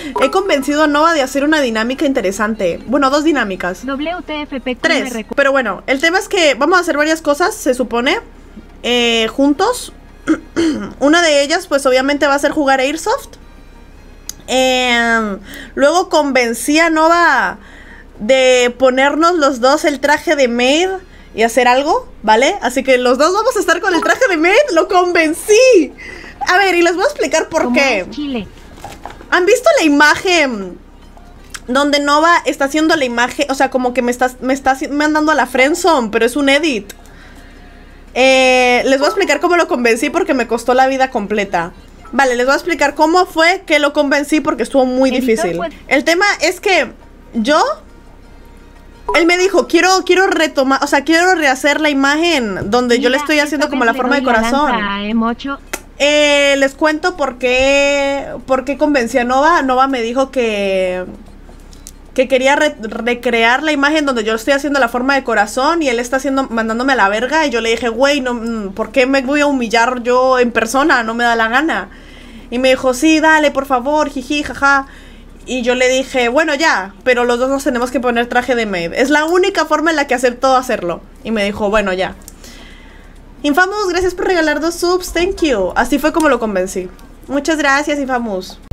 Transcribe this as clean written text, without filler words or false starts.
He convencido a Nova de hacer una dinámica interesante. Bueno, dos dinámicas. WTFP. Tres. Pero bueno, el tema es que vamos a hacer varias cosas, se supone, juntos. Una de ellas, pues obviamente va a ser jugar Airsoft. Luego convencí a Nova de ponernos los dos el traje de maid y hacer algo, ¿vale? Así que los dos vamos a estar con el traje de maid. ¡Lo convencí! A ver, y les voy a explicar por qué. ¿Han visto la imagen donde Nova está haciendo la imagen? O sea, como que me está mandando a la friendzone, pero es un edit. Les voy a explicar cómo lo convencí porque me costó la vida completa. Vale, les voy a explicar cómo fue que lo convencí porque estuvo muy difícil. El tema es que él me dijo, quiero retomar, o sea, quiero rehacer la imagen donde yo le estoy haciendo como la forma de corazón. Les cuento por qué convencí a Nova. Nova me dijo que quería recrear la imagen donde yo estoy haciendo la forma de corazón y él está mandándome a la verga. Y yo le dije, güey, no, ¿por qué me voy a humillar yo en persona? No me da la gana. Y me dijo, sí, dale, por favor, jiji, jaja. Y yo le dije, bueno, ya, pero los dos nos tenemos que poner traje de maid. Es la única forma en la que aceptó hacerlo. Y me dijo, bueno, ya. Infamous, gracias por regalar 2 subs, thank you. Así fue como lo convencí. Muchas gracias, Infamous.